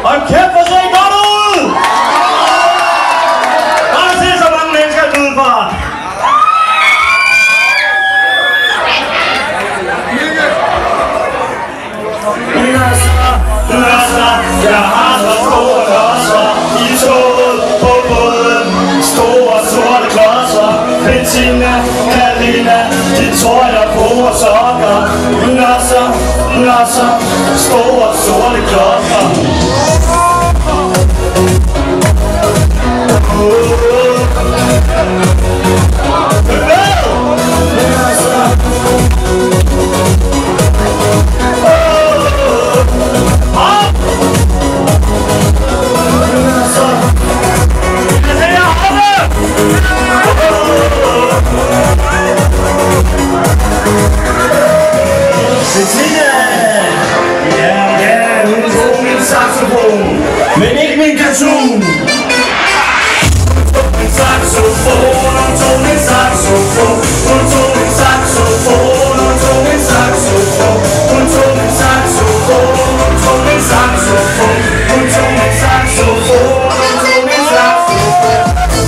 Hold kæft, hvor ser I godt ud! Bare se så mange mennesker i Middelfart. Losser, jeg har så store losser i toget på båden. Store sorte klodser, Bettina, Karina, de tror jeg bruger sokker. Losser, store sorte klodser. Men ikke min kazoo. Min saxofon, hun tog min saxofon. Hun tog min saxofon, hun tog min saxofon. Hun tog min saxofon, hun tog min saxofon. Hun tog min saxofon, hun tog min saxofon.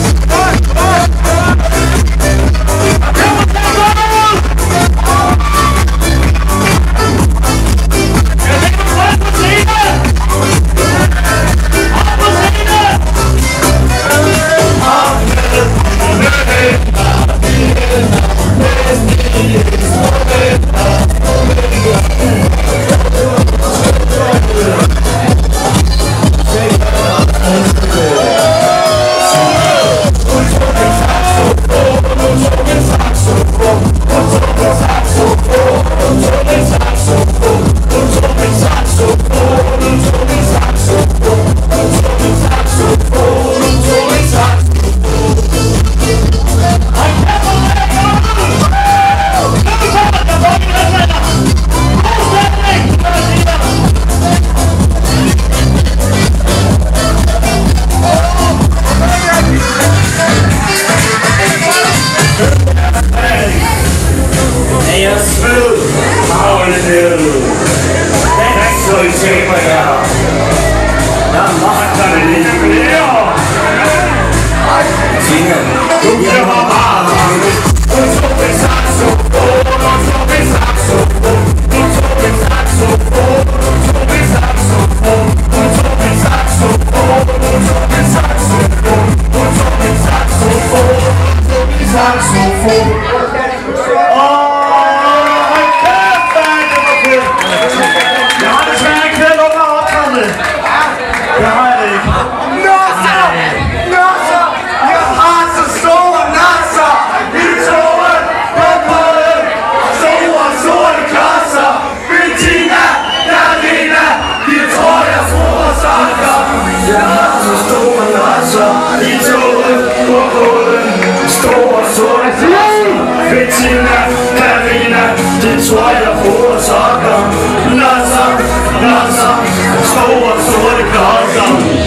Bettina, Karina, de tror jeg bruger sokker. Losser, store sorte klodser.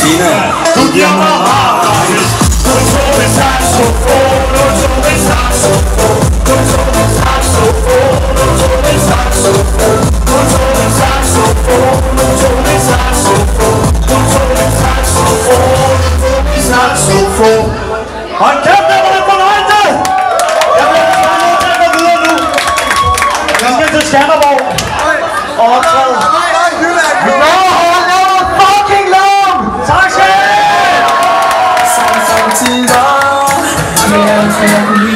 Tina, du giver mig mareridt. Hun tog en saxofon, hun tog en saxofon, hun tog en saxofon, hun tog en saxofon, hun tog en saxofon, hun tog en saxofon, hun tog en saxofon, hun tog en saxofon. Hold kæft, det var det fornøjelse! Jeg vil gerne til at gå videre nu. Jeg skal til Skanderborg og optræde. Fucking long! Tak skal I have!